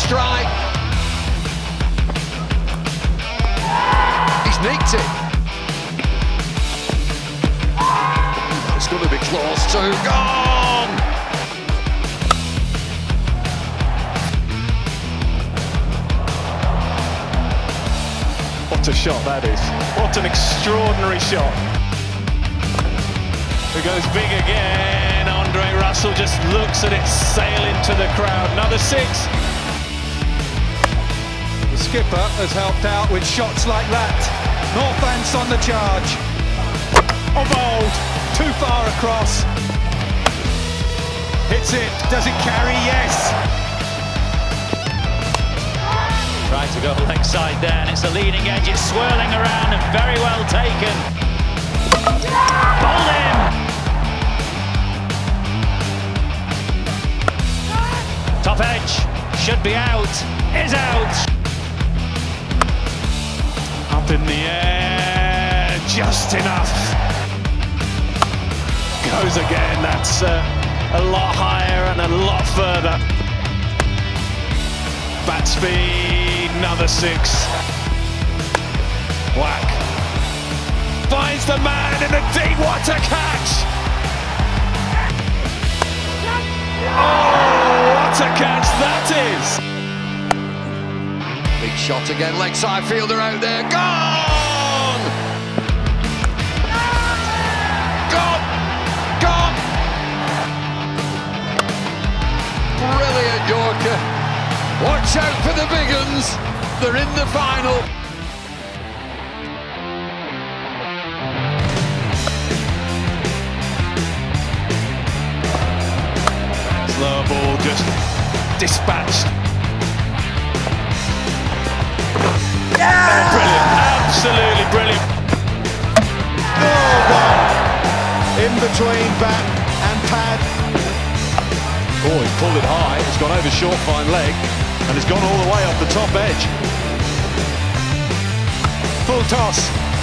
strike. He's nicked it. It's going to be close to gone. What a shot that is. What an extraordinary shot. It goes big again. Andre Russell just looks at it sail into the crowd. Another six. The skipper has helped out with shots like that. Northants on the charge. Oh, bold. Too far across. Hits it. Does it carry? Yes. Trying to go leg side there, and it's a leading edge. It's swirling around and very well taken. Bowled him! Top edge, should be out, is out. Up in the air, just enough. Goes again, that's a lot higher and a lot further. Bat speed, another six. Whack. Finds the man in the deep, what a catch! Oh, what a catch that is! Big shot again, leg side fielder out there, gone! Gone! Gone! Brilliant Yorker. Watch out for the big uns, they're in the final. Slow ball just dispatched. Yeah! Oh, brilliant, absolutely brilliant. Oh, wow. In between bat and pad. Oh, he's pulled it high, it's gone over short fine leg. And it's gone all the way off the top edge. Full toss.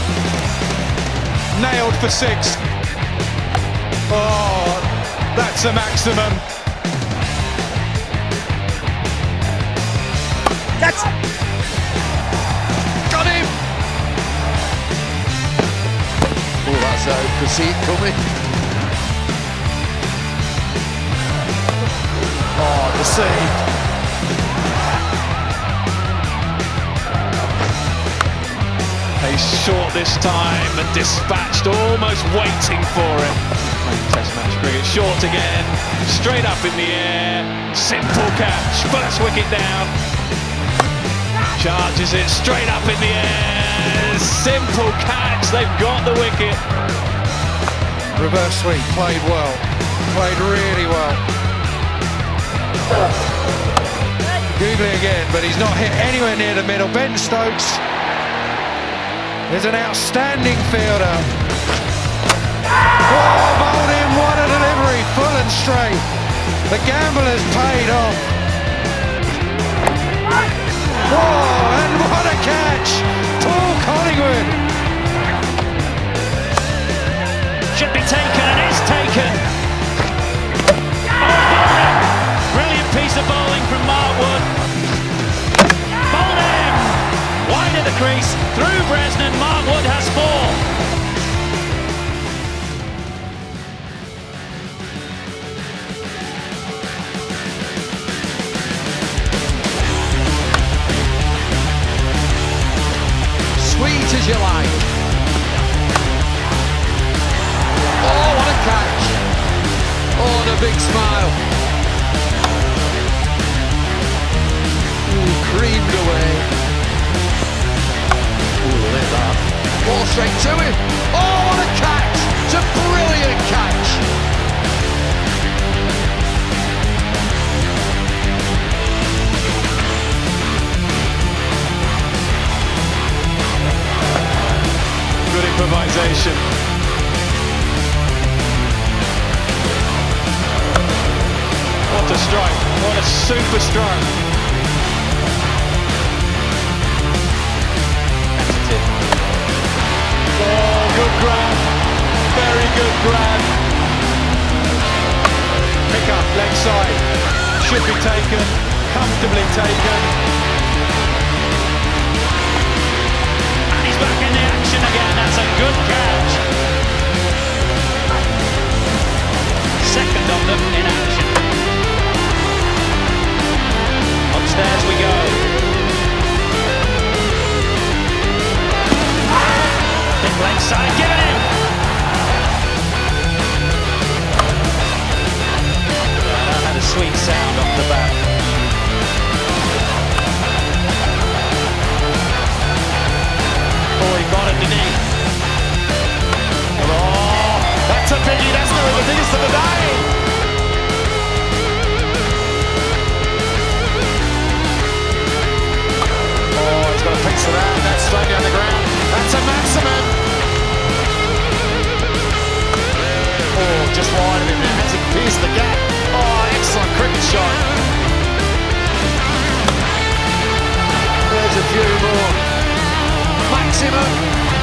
Nailed for six. Oh, that's a maximum. That's... Got him! Oh, that's out. Could see it coming. Oh, deceived. He's short this time and dispatched, almost waiting for it. Test match cricket, short again, straight up in the air, simple catch, first wicket down. Charges it straight up in the air, simple catch, they've got the wicket. Reverse sweep, played well, played really well. Googly again, but he's not hit anywhere near the middle. Ben Stokes is an outstanding fielder. Oh, bowled him, what a delivery, full and straight. The gamble has paid off. Whoa, and what a catch! Paul Collingwood. Should be taken and is taken. Oh, brilliant piece of bowling from Mark Wood. Bowled him! Wide of the crease, through Bresnan, Mark Wood has four. Sweet as you like. Oh, what a catch. Oh, and a big smile. Ooh, creamed away. Ooh, look at that. Ball straight to him. Oh, what a catch. It's a brilliant catch. Good improvisation. What a strike, what a super strike. Oh, good grab, very good grab. Pick up, leg side, should be taken. comfortably taken. And he's back in the action again. That's a good catch. Second of them in action. Upstairs we go. Big leg side, give it in. That had a sweet sound off the bat. Oh, he got it, didn't he? Oh, that's a biggie. That's one of the biggest of the day. Oh, he's got a piece of that. That's slightly on the ground. That's a maximum. Oh, just wide of him there. Has he pierced the gap? Oh, excellent cricket shot. There's a few more. Maximum.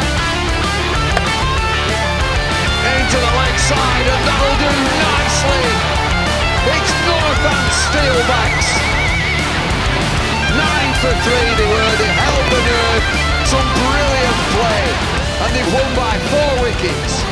Into the leg side, and that'll do nicely. It's Northamptonshire Steelbacks. 9 for 3 they were. They held the nerve. Some brilliant play. And they've won by 4 wickets.